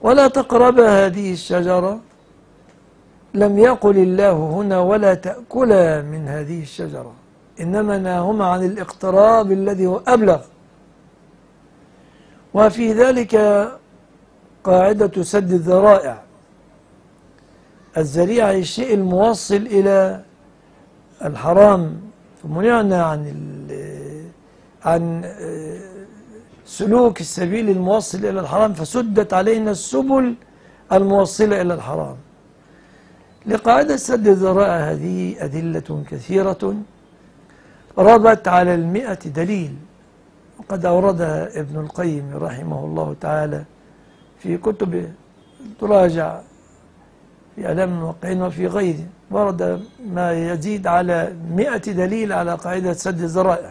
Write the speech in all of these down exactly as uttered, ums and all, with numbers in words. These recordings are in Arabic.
ولا تقربا هذه الشجرة، لم يقل الله هنا ولا تأكلا من هذه الشجرة، إنما نهاهما عن الاقتراب الذي هو أبلغ. وفي ذلك قاعدة سد الذرائع. الذريعة الشيء الموصل إلى الحرام، فمنعنا عن عن سلوك السبيل الموصل إلى الحرام، فسدت علينا السبل الموصلة إلى الحرام. لقاعدة سد الذرائع هذه أدلة كثيرة ربت على المئة دليل، وقد أوردها ابن القيم رحمه الله تعالى في كتبه، تراجع في إعلام الموقعين وفي غيره، ورد ما يزيد على مئة دليل على قاعدة سد الذرائع.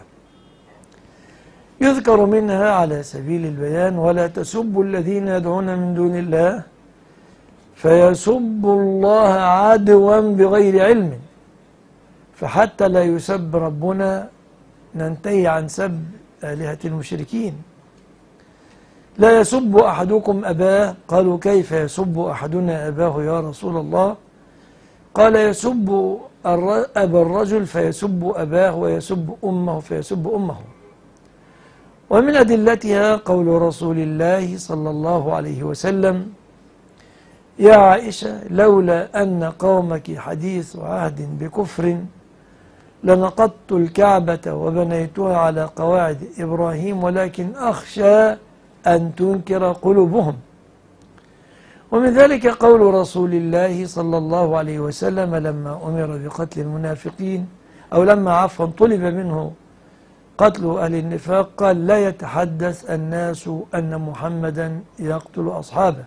يذكر منها على سبيل البيان: ولا تسبوا الذين يدعون من دون الله فيسبوا الله عدوا بغير علم، فحتى لا يسب ربنا ننتهي عن سب آلهة المشركين. لا يسب أحدكم أباه، قالوا كيف يسب أحدنا أباه يا رسول الله؟ قال يسب أبا الرجل فيسب أباه، ويسب أمه فيسب أمه. ومن أدلتها قول رسول الله صلى الله عليه وسلم: يا عائشة لولا أن قومك حديث عهد بكفر لنقضت الكعبة وبنيتها على قواعد إبراهيم، ولكن أخشى أن تنكر قلوبهم. ومن ذلك قول رسول الله صلى الله عليه وسلم لما أمر بقتل المنافقين، أو لما عفوا طلب منه قتل أهل النفاق، قال: لا يتحدث الناس أن محمدا يقتل أصحابه.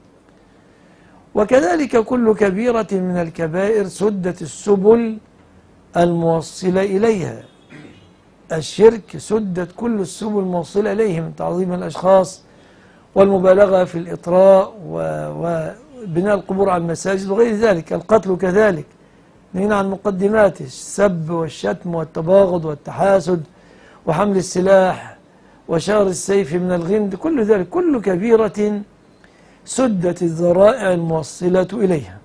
وكذلك كل كبيرة من الكبائر سدت السبل الموصلة إليها. الشرك سدت كل السبل الموصلة إليه، من تعظيم الأشخاص والمبالغة في الإطراء وبناء القبور على المساجد وغير ذلك. القتل كذلك نهينا عن مقدماته: السب والشتم والتباغض والتحاسد وحمل السلاح وشار السيف من الغمد، كل ذلك كل كبيرة سدت الذرائع الموصلة إليها.